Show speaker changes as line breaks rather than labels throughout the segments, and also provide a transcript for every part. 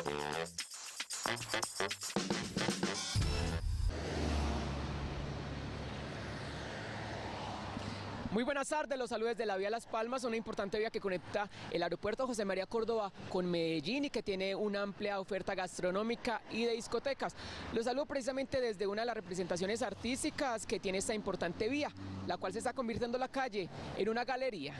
Muy buenas tardes, los saludos de la vía Las Palmas, una importante vía que conecta el aeropuerto José María Córdoba con Medellín y que tiene una amplia oferta gastronómica y de discotecas. Los saludo precisamente desde una de las representaciones artísticas que tiene esta importante vía, la cual se está convirtiendo la calle en una galería.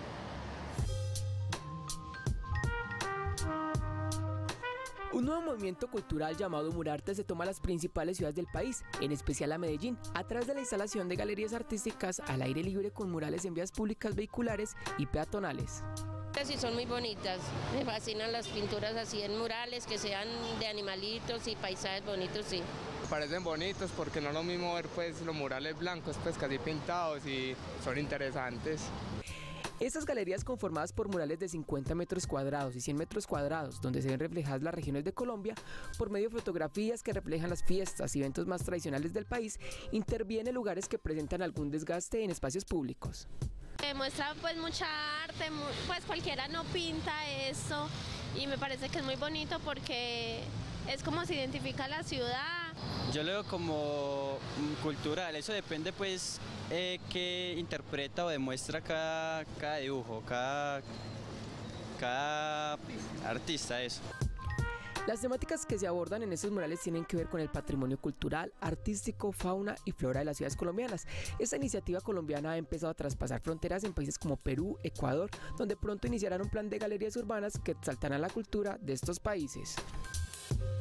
Un nuevo movimiento cultural llamado Murarte se toma a las principales ciudades del país, en especial a Medellín, a través de la instalación de galerías artísticas al aire libre con murales en vías públicas vehiculares y peatonales.
Sí, son muy bonitas, me fascinan las pinturas así en murales, que sean de animalitos y paisajes bonitos, sí.
Me parecen bonitos porque no es lo mismo ver pues los murales blancos pues casi pintados y son interesantes.
Estas galerías conformadas por murales de 50 metros cuadrados y 100 metros cuadrados, donde se ven reflejadas las regiones de Colombia, por medio de fotografías que reflejan las fiestas y eventos más tradicionales del país, intervienen lugares que presentan algún desgaste en espacios públicos.
Muestra pues mucha arte, pues cualquiera no pinta esto y me parece que es muy bonito porque es como se identifica la ciudad.
Yo lo veo como cultural, eso depende pues que interpreta o demuestra cada dibujo, cada artista, eso.
Las temáticas que se abordan en estos murales tienen que ver con el patrimonio cultural, artístico, fauna y flora de las ciudades colombianas. Esta iniciativa colombiana ha empezado a traspasar fronteras en países como Perú, Ecuador, donde pronto iniciarán un plan de galerías urbanas que exaltarán la cultura de estos países.